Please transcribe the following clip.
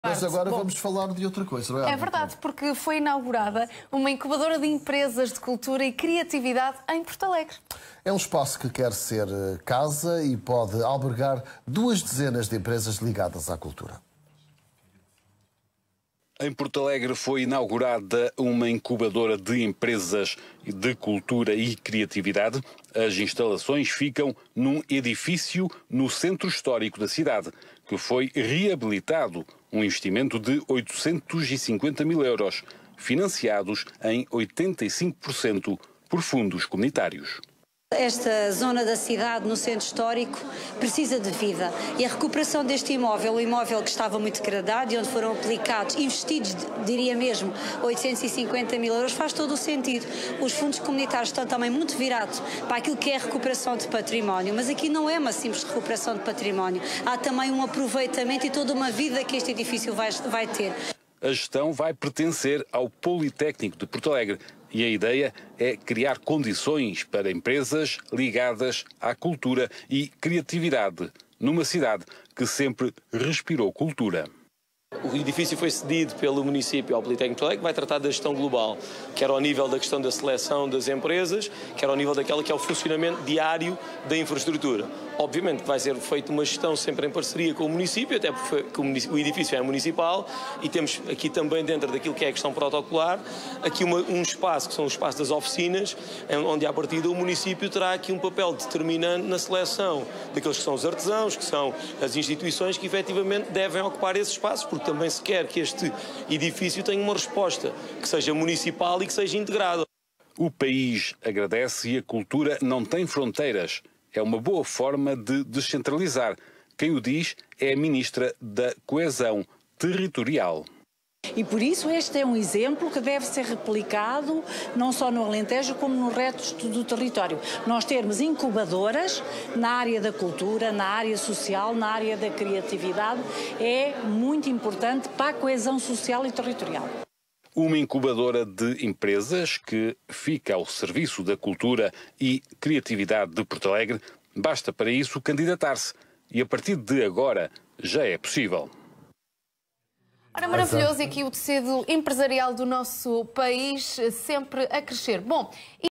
Mas agora vamos falar de outra coisa, não é? É verdade, porque foi inaugurada uma incubadora de empresas de cultura e criatividade em Porto Alegre. É um espaço que quer ser casa e pode albergar 2 dezenas de empresas ligadas à cultura. Em Porto Alegre foi inaugurada uma incubadora de empresas de cultura e criatividade. As instalações ficam num edifício no centro histórico da cidade, que foi reabilitado, um investimento de 850 mil euros, financiados em 85% por fundos comunitários. Esta zona da cidade, no centro histórico, precisa de vida e a recuperação deste imóvel, o imóvel que estava muito degradado e onde foram aplicados, investidos, diria mesmo, 850 mil euros, faz todo o sentido. Os fundos comunitários estão também muito virados para aquilo que é a recuperação de património, mas aqui não é uma simples recuperação de património, há também um aproveitamento e toda uma vida que este edifício vai ter. A gestão vai pertencer ao Politécnico de Porto Alegre e a ideia é criar condições para empresas ligadas à cultura e criatividade numa cidade que sempre respirou cultura. O edifício foi cedido pelo município ao Politécnico de Porto Alegre, que vai tratar da gestão global, quer ao nível da questão da seleção das empresas, quer ao nível daquela que é o funcionamento diário da infraestrutura. Obviamente que vai ser feita uma gestão sempre em parceria com o município, até porque o edifício é municipal e temos aqui também dentro daquilo que é a questão protocolar, aqui um espaço que são os espaços das oficinas, onde à partida o município terá aqui um papel determinante na seleção daqueles que são os artesãos, que são as instituições que efetivamente devem ocupar esses espaços, porque também se quer que este edifício tenha uma resposta que seja municipal e que seja integrada. O país agradece e a cultura não tem fronteiras. É uma boa forma de descentralizar. Quem o diz é a Ministra da Coesão Territorial. E por isso este é um exemplo que deve ser replicado não só no Alentejo como no resto do território. Nós termos incubadoras na área da cultura, na área social, na área da criatividade é muito importante para a coesão social e territorial. Uma incubadora de empresas que fica ao serviço da cultura e criatividade de Porto Alegre. Basta para isso candidatar-se e a partir de agora já é possível. Ora, maravilhoso, e aqui o tecido empresarial do nosso país sempre a crescer. Bom,